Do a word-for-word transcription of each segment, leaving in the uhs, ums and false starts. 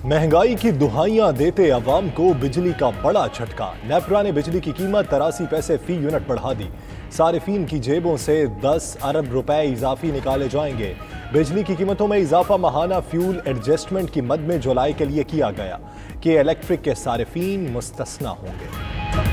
महंगाई की दुहाइयां देते अवाम को बिजली का बड़ा झटका। नेपरा ने बिजली की कीमत तिरासी पैसे फी यूनिट बढ़ा दी। सारिफीन की जेबों से दस अरब रुपए इजाफी निकाले जाएंगे। बिजली की कीमतों में इजाफा माहाना फ्यूल एडजस्टमेंट की मद में जुलाई के लिए किया गया कि इलेक्ट्रिक के सारिफीन मुस्तस्ना होंगे।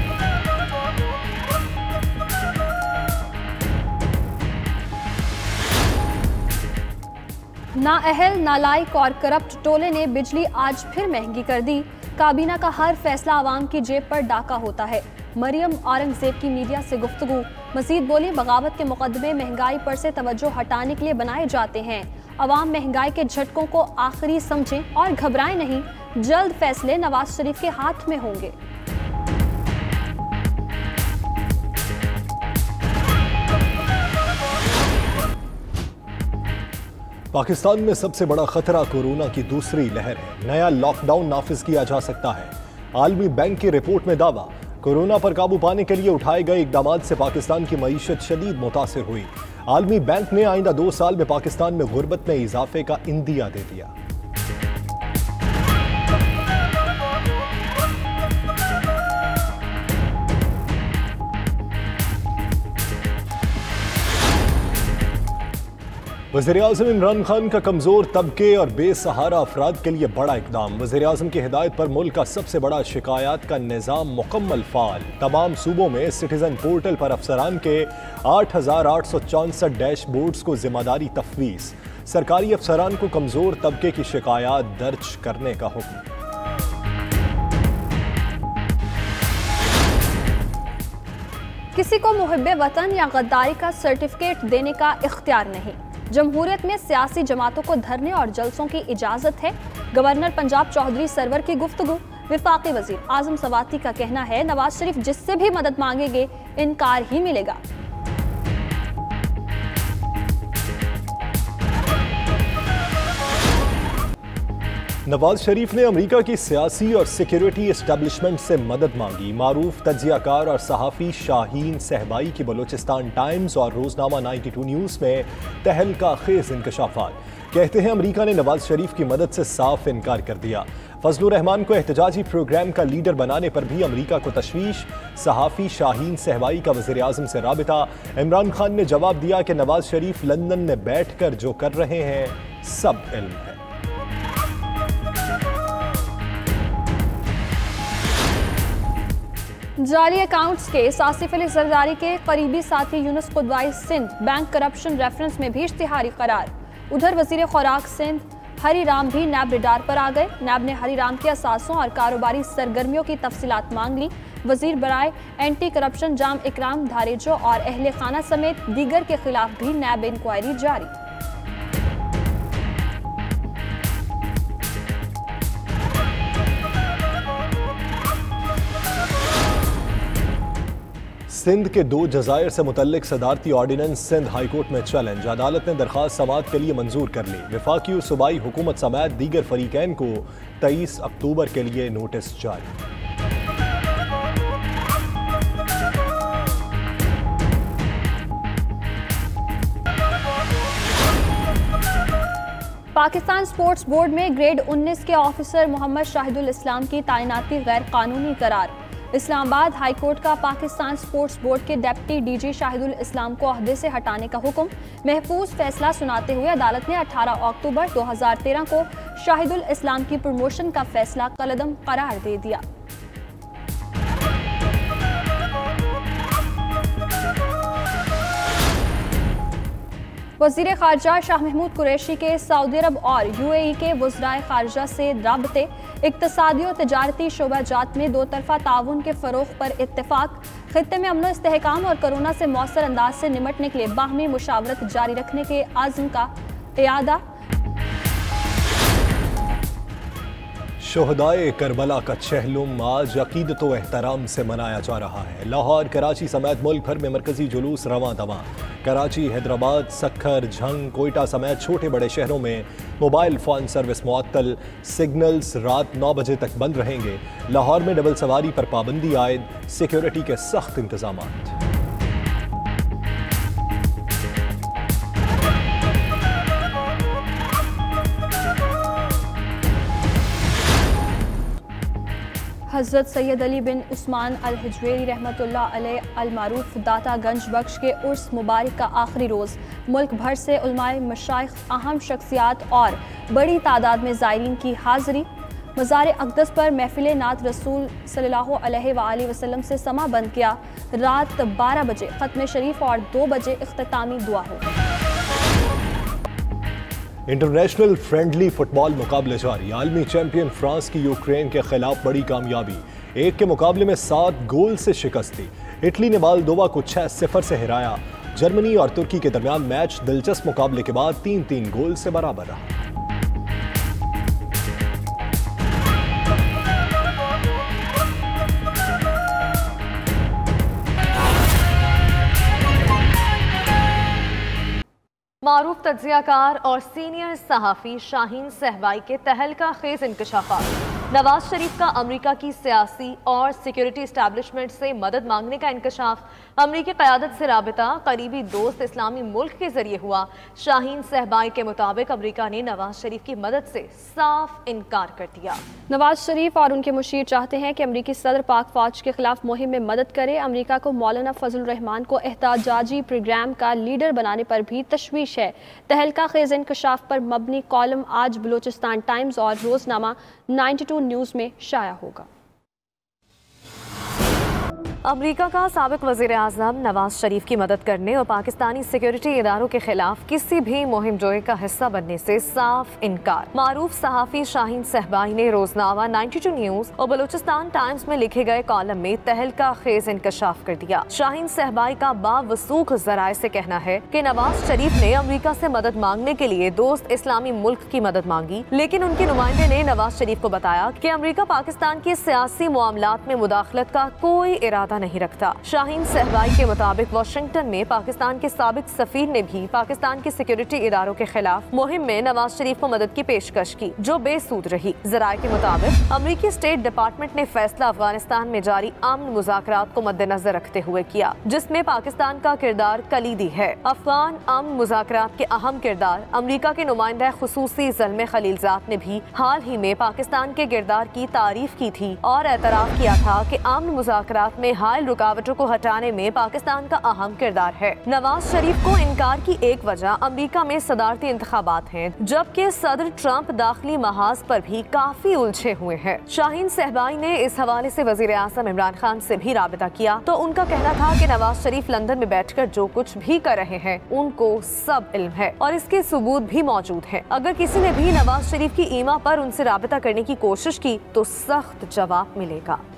नाअहल, नालायक और करप्ट टोले ने बिजली आज फिर महंगी कर दी। काबीना का हर फैसला आवाम की जेब पर डाका होता है। मरियम औरंगजेब की मीडिया से गुफ्तगू। मजीद बोली, बगावत के मुकदमे महंगाई पर से तवज्जो हटाने के लिए बनाए जाते हैं। अवाम महंगाई के झटकों को आखिरी समझें और घबराएं नहीं। जल्द फैसले नवाज शरीफ के हाथ में होंगे। पाकिस्तान में सबसे बड़ा खतरा कोरोना की दूसरी लहर है। नया लॉकडाउन नाफिज किया जा सकता है। आलमी बैंक की रिपोर्ट में दावा, कोरोना पर काबू पाने के लिए उठाए गए इकदाम से पाकिस्तान की मईशत शदीद मुतासिर हुई। आलमी बैंक ने आइंदा दो साल में पाकिस्तान में गुर्बत में इजाफे का इंदिया दे दिया। वज़ीर-ए-आज़म इमरान खान का कमजोर तबके और बेसहारा अफराद के लिए बड़ा इकदाम। वज़ीर-ए-आज़म की हिदायत पर मुल्क का सबसे बड़ा शिकायत का निज़ाम मुकम्मल फाल। तमाम सूबों में सिटीजन पोर्टल पर अफसरान के आठ हजार आठ सौ चौंसठ डैशबोर्ड्स को जिम्मेदारी तफवीज़। सरकारी अफसरान को कमजोर तबके की शिकायत दर्ज करने का हुक्म। किसी को मुहिब्बे वतन या गद्दारी का सर्टिफिकेट देने का इख्तियार नहीं। जमहूरियत में सियासी जमातों को धरने और जलसों की इजाजत है। गवर्नर पंजाब चौधरी सरवर की गुफ्तगू। विफाकी वजीर आजम सवाती का कहना है, नवाज शरीफ जिससे भी मदद मांगेंगे इनकार ही मिलेगा। नवाज शरीफ ने अमेरिका की सियासी और सिक्योरिटी एस्टेब्लिशमेंट से मदद मांगी। मारूफ तज्जियाकार और सहाफ़ी शाहीन सहबाई की बलूचिस्तान टाइम्स और रोजनामा बानवे न्यूज़ में तहलका खेज इंकशाफात। कहते हैं अमेरिका ने नवाज शरीफ की मदद से साफ इनकार कर दिया। फजलुर रहमान को एहतजाजी प्रोग्राम का लीडर बनाने पर भी अमेरिका को तशवीश। सहाफ़ी शाहीन सहबाई का वज़ीर आज़म से राबिता। इमरान खान ने जवाब दिया कि नवाज शरीफ लंदन में बैठ कर जो कर रहे हैं सब इल्म है। जाली अकाउंट्स के आसिफ अली जरदारी के करीबी साथी Yunus Kudwai Sindh bank corruption reference में भी इश्तिहारी करार। उधर वजीर खुराक सिंध हरी राम भी नैब रिडार पर आ गए। नैब ने हरी राम के असासों और कारोबारी सरगर्मियों की तफसीलात मांग ली। वजीर बराए एंटी करप्शन जाम इकराम धारेजो और अहले खाना समेत दीगर के खिलाफ भी नैब इंक्वायरी जारी। सिंध के दो जजायर से मुतल्लिक सदारती ऑर्डिनेंस सिंध हाईकोर्ट में चैलेंज। अदालत ने दरख्वास्त समाअत के लिए मंजूर कर ली। वफाकी और सूबाई हुकूमत समेत दीगर फरीकैन को तेईस अक्टूबर के लिए नोटिस जारी। पाकिस्तान स्पोर्ट्स बोर्ड में ग्रेड उन्नीस के ऑफिसर मोहम्मद शाहिदुल इस्लाम की तैनाती गैर कानूनी करार। इस्लामाबाद हाई कोर्ट का पाकिस्तान स्पोर्ट्स बोर्ड के डिप्टी डीजी शाहिदुल इस्लाम को ओहदे से हटाने का हुक्म। महफूज फैसला सुनाते हुए अदालत ने अठारह अक्टूबर दो हज़ार तेरह को शाहिदुल इस्लाम की प्रमोशन का फैसला कलअदम करार दे दिया। वज़ीर ख़ारजा शाह महमूद कुरैशी के सऊदी अरब और यूएई के वज़राए ख़ारजा से राबते। इक़्तिसादी और तजारती शोबाजात में दो तरफ़ा ताउन के फ़रोग़ पर इत्तेफ़ाक़। ख़ित्ते में अमन इस्तेहकाम और कोरोना से मौसर अंदाज से निमटने के लिए बाहमी मुशावरत जारी रखने के आज़म का इयादा। शोहदाए करबला का चहलुम आज अकीदत व एहतराम से मनाया जा रहा है। लाहौर, कराची समेत मुल्क भर में मरकजी जुलूस रवां दवां। कराची, हैदराबाद, सक्खर, झंग, कोयटा समेत छोटे बड़े शहरों में मोबाइल फ़ोन सर्विस मुअत्तल। सिग्नल्स रात नौ बजे तक बंद रहेंगे। लाहौर में डबल सवारी पर पाबंदी आयद। सिक्योरिटी के सख्त इंतजामात। हज़रत सैयद अली बिन उस्मान अल हिजवेरी रहमतुल्लाह अलैह अल मारूफ दाता गंज बख्श के उर्स मुबारक का आखिरी रोज़। मुल्क भर से उलमाए मशाइख, अहम शख्सियात और बड़ी तादाद में ज़ायरीन की हाज़िरी। मज़ार अक़दस पर महफ़िल नात रसूल सल्लल्लाहु अलैहि वआलैहि वसल्लम से समा बंद किया। रात बारह बजे ख़त्म शरीफ और दो बजे इख्तितामी दुआ हो। इंटरनेशनल फ्रेंडली फुटबॉल मुकाबले जारी। आलमी चैंपियन फ्रांस की यूक्रेन के खिलाफ बड़ी कामयाबी। एक के मुकाबले में सात गोल से शिकस्त दी। इटली ने मोल्दोवा को छह सिफर से हिराया। जर्मनी और तुर्की के दरमियान मैच दिलचस्प मुकाबले के बाद तीन तीन गोल से बराबर रहा। मारूफ तज्जियाकार और सीनियर सहाफ़ी शाहीन सहबाई के तहलका खेज इंकशाफात। नवाज शरीफ का अमरीका की सियासी और सिक्योरिटी इस्टेब्लिशमेंट से मदद मांगने का इंकशाफ। अमरीकी क़यादत से राबिता करीबी दोस्त इस्लामी मुल्क के जरिए हुआ। शाहीन सहबाई के मुताबिक अमरीका ने नवाज शरीफ की मदद से साफ इनकार कर दिया। नवाज शरीफ और उनके मुशीर चाहते हैं कि अमरीकी सदर पाक फौज के खिलाफ मुहिम में मदद करे। अमरीका को मौलाना फजल रहमान को एहतजाजी प्रोग्राम का लीडर बनाने पर भी तशवीश है। तहलका खेज इंकशाफ पर मबनी कॉलम आज बलूचिस्तान टाइम्स और रोजनामा बानवे न्यूज़ में शाया होगा। अमरीका का साबिक वज़ीर आज़म नवाज शरीफ की मदद करने और पाकिस्तानी सिक्योरिटी इदारों के खिलाफ किसी भी मुहिम जोए का हिस्सा बनने से साफ इनकार। मारूफ सहाफ़ी शाहीन सहबाई ने रोजनामा बानवे न्यूज़ और बलूचिस्तान टाइम्स में लिखे गए कॉलम में तहलका खेज इंकशाफ कर दिया। शाहीन सहबाई का बावसूख ज़राए से कहना है कि नवाज शरीफ ने अमरीका से मदद मांगने के लिए दोस्त इस्लामी मुल्क की मदद मांगी, लेकिन उनके नुमाइंदे ने नवाज शरीफ को बताया कि अमरीका पाकिस्तान के सियासी मामलात में मुदाखलत का कोई इरादा नहीं रखता। शाहीन सहबाई के मुताबिक वाशिंगटन में पाकिस्तान के साबिक सफीर ने भी पाकिस्तान के सिक्योरिटी इदारों के खिलाफ मुहिम में नवाज शरीफ को मदद की पेशकश की, जो बेसूद रही। जराये के मुताबिक अमरीकी स्टेट डिपार्टमेंट ने फैसला अफगानिस्तान में जारी अमन मुज़ाकरात को मद्देनजर रखते हुए किया, जिसमें पाकिस्तान का किरदार कलीदी है। अफगान अमन मुज़ाकरात के अहम किरदार अमरीका के नुमाइंदा खुसूसी ज़ल्मे खलीलजाद ने भी हाल ही में पाकिस्तान के किरदार की तारीफ की थी और एतराफ़ किया था कि अमन मुज़ाकरात में हाल रुकावटों को हटाने में पाकिस्तान का अहम किरदार है। नवाज शरीफ को इनकार की एक वजह अमरीका में सदारती इंतखाबात हैं, जबकि सदर ट्रंप दाखिली महाज पर भी काफी उलझे हुए हैं। शाहीन सहबाई ने इस हवाले से वजीर आज़म इमरान खान से भी राबिता किया तो उनका कहना था कि नवाज शरीफ लंदन में बैठकर जो कुछ भी कर रहे हैं उनको सब इल्म है और इसके सबूत भी मौजूद है। अगर किसी ने भी नवाज शरीफ की ईमा पर उनसे राबिता करने की कोशिश की तो सख्त जवाब मिलेगा।